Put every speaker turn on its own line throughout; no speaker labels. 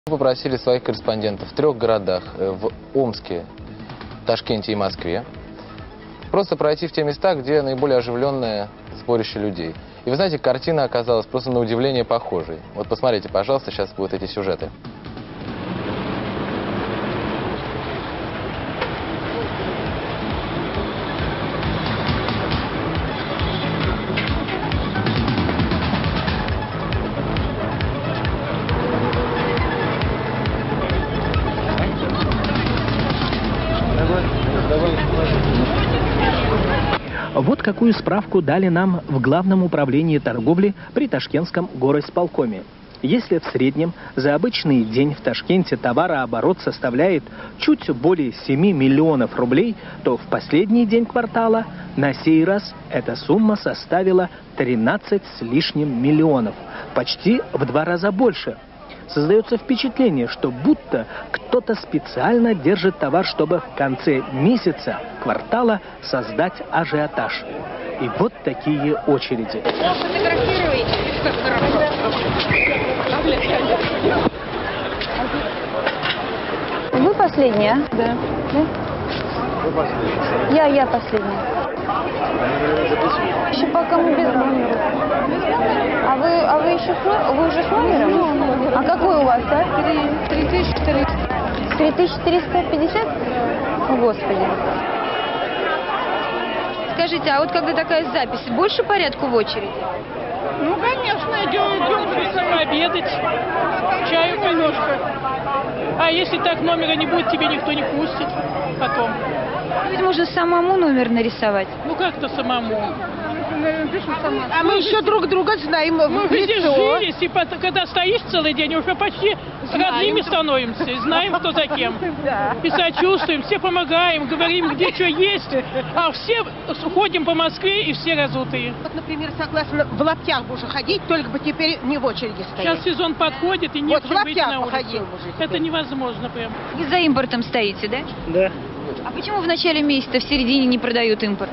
Мы попросили своих корреспондентов в 3 городах, в Омске, Ташкенте и Москве, просто пройти в те места, где наиболее оживленное сборище людей. И вы знаете, картина оказалась просто на удивление похожей. Вот посмотрите, пожалуйста, сейчас будут эти сюжеты.
Вот какую справку дали нам в Главном управлении торговли при Ташкентском горосполкоме. Если в среднем за обычный день в Ташкенте товарооборот составляет чуть более 7 миллионов рублей, то в последний день квартала на сей раз эта сумма составила 13 с лишним миллионов, почти в 2 раза больше. Создается впечатление, что будто кто-то специально держит товар, чтобы в конце месяца, квартала создать ажиотаж. И вот такие очереди.
Вы последняя?
Да.
Вы последняя? Я последняя. Еще пока мы без номера. А вы еще вы уже с номером? А какой у вас, да?
3300.
3350? О, Господи.
Скажите, а вот когда такая запись, больше порядку в очереди?
Ну, конечно, идем обедать, чаю немножко. А если так номера не будет, тебе никто не пустит потом.
Ведь можно самому номер нарисовать.
Ну, как-то самому.
А мы еще друг друга знаем
Мы
в
везде
лицо.
жились, и когда стоишь целый день, уже почти родными становимся, и знаем, кто за кем. И сочувствуем, все помогаем, говорим, где что есть. А все ходим по Москве, и все разутые.
Вот, например, согласна в лаптях бы уже ходить, только бы теперь не в очереди стоять.
Сейчас сезон подходит, и нет
Вот в
чем выйти
лаптях
на улицу.
походил бы уже теперь.
Это невозможно прям.
И за импортом стоите, да?
Да.
А почему в начале месяца, в середине не продают импорт?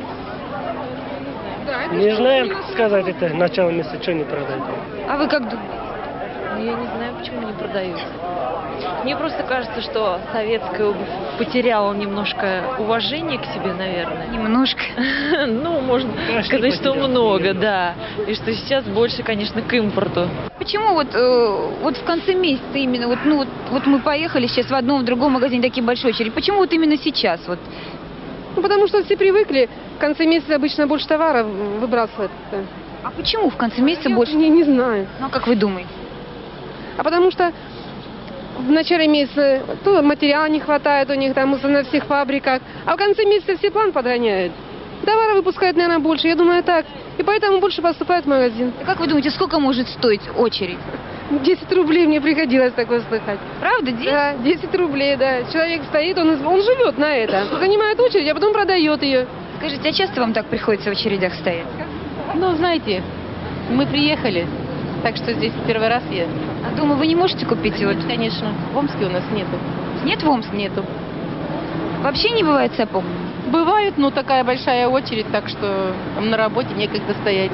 Не знаем сказать это, начало месяца, что не продают.
А вы как думаете?
Я не знаю, почему не продают. Мне просто кажется, что советская обувь потеряла немножко уважение к себе, наверное.
Немножко.
Ну, можно сказать, что много, да. И что сейчас больше, конечно, к импорту.
Почему вот в конце месяца именно, вот мы поехали сейчас в одном, в другом магазине, такие большие очереди. Почему вот именно сейчас? Вот?
Ну, потому что все привыкли, в конце месяца обычно больше товара выбрасывают.
А почему в конце месяца больше?
Не знаю.
Ну, как вы думаете?
А потому что в начале месяца то материала не хватает у них там на всех фабриках, а в конце месяца все план подгоняют. Товара выпускают, наверное, больше, я думаю, так. И поэтому больше поступают в магазин.
А как вы думаете, сколько может стоить очередь?
10 рублей мне приходилось такое слыхать.
Правда, 10?
Да, 10 рублей, да. Человек стоит, он живет на это. Занимает очередь, а потом продает ее.
Скажите, а часто вам так приходится в очередях стоять?
Ну, знаете, мы приехали, так что здесь первый раз я.
А дома вы не можете купить?
Нет, конечно. В Омске у нас нету.
Нет в Омске?
Нету.
Вообще не бывает сапог?
Бывает, но такая большая очередь, так что на работе некогда стоять.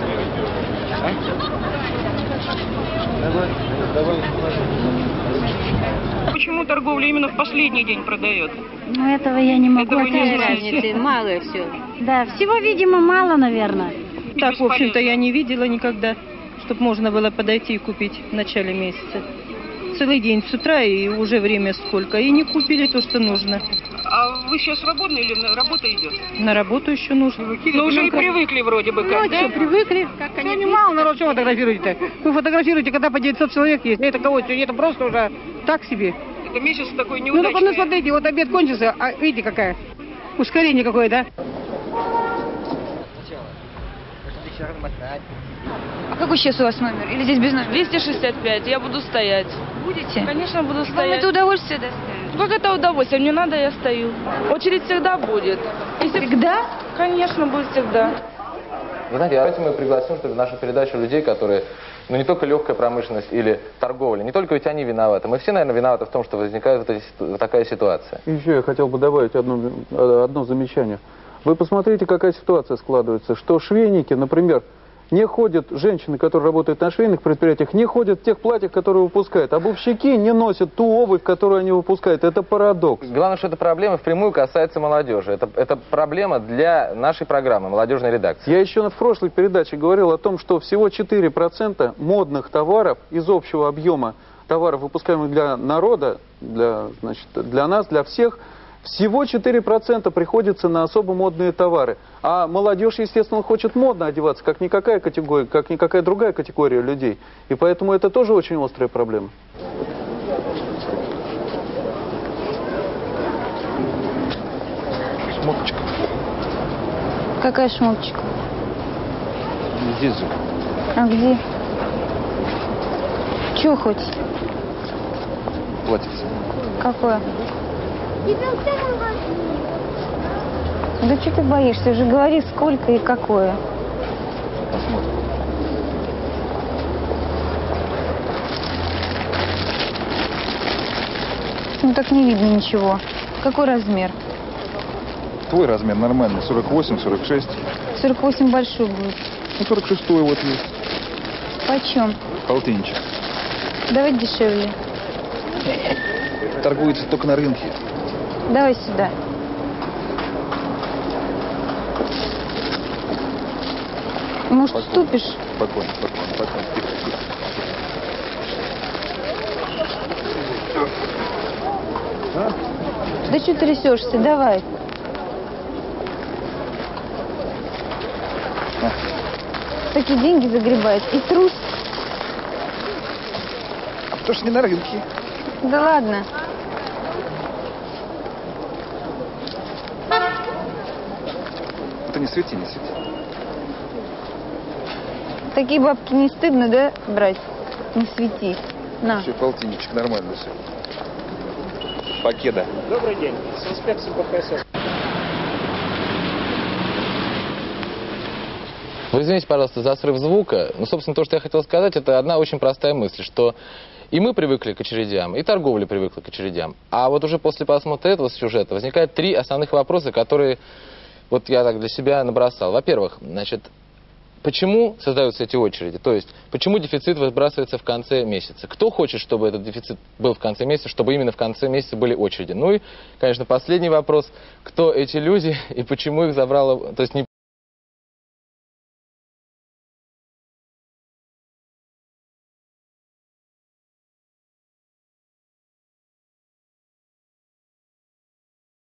Почему торговля именно в последний день продает?
Ну, этого я не могу
Разницы, мало все.
Да, всего, видимо, мало, наверное.
Так, в общем-то, я не видела никогда, чтобы можно было подойти и купить в начале месяца. Целый день с утра и уже время сколько. И не купили то, что нужно.
А вы сейчас свободны или на работа идет?
На работу еще нужно.
Ну, уже и привыкли вроде бы как, да?
Привыкли. Ну, мало народ, чего фотографируете? Вы фотографируете, когда по 900 человек есть. Это кого? Это просто уже так себе.
Это месяц такой
Ну,
неудачный.
ну, смотрите, вот обед кончился, а видите, какая? Ускорение какое, да?
А какой сейчас у вас номер? Или здесь без номера?
265, я буду стоять.
Будете?
Конечно, буду
Вам
стоять.
это удовольствие доставит?
Как это удовольствие? Мне надо, я стою. Очередь всегда будет.
Всегда?
Конечно, будет всегда.
Вы знаете, давайте мы пригласим, что ли, в нашу передачу людей, которые, ну, не только легкая промышленность или торговля, не только ведь они виноваты. Мы все, наверное, виноваты в том, что возникает вот такая ситуация.
Еще я хотел бы добавить одно замечание. Вы посмотрите, какая ситуация складывается, что швейники, например, не ходят женщины, которые работают на швейных предприятиях, не ходят в тех платьях, которые выпускают. Обувщики не носят ту обувь, которую они выпускают. Это парадокс.
Главное, что эта проблема впрямую касается молодежи. Это проблема для нашей программы, молодежной редакции.
Я еще в прошлой передаче говорил о том, что всего 4% модных товаров из общего объема товаров, выпускаемых для народа, для нас, для всех, всего 4% приходится на особо модные товары. А молодежь, естественно, хочет модно одеваться, как никакая категория, как никакая другая категория людей. И поэтому это тоже очень острая проблема.
Шмоточка.
Какая шмоточка?
Здесь же.
А где? Чего хоть?
Платьице.
Какое? Да что ты боишься? Уже говори, сколько и какое.
Посмотрим.
Ну так не видно ничего. Какой размер?
Твой размер нормальный, 48, 46.
48 большой будет.
Ну, 46 вот есть.
Почем?
Полтинничек.
Давай дешевле.
Торгуется только на рынке.
Давай сюда. Может, уступишь?
Спокойно, спокойно.
Да что трясешься? Давай. Такие деньги загребает. И трус.
А потому что не на рынке.
Да ладно.
Это не свети, не свети.
Такие бабки не стыдно, да, брать? Не свети. На.
Все, полтинничек, нормально все. Покеда.
Добрый день. С инспекцией ППС.
Вы извините, пожалуйста, за срыв звука. Ну, собственно, то, что я хотел сказать, это одна очень простая мысль, что и мы привыкли к очередям, и торговля привыкла к очередям. А вот уже после просмотра этого сюжета возникают три основных вопроса, которые вот я так для себя набросал. Во-первых, значит, почему создаются эти очереди? То есть, почему дефицит выбрасывается в конце месяца? Кто хочет, чтобы этот дефицит был в конце месяца, чтобы именно в конце месяца были очереди? Ну и, конечно, последний вопрос. Кто эти люди и почему их забрало, то есть не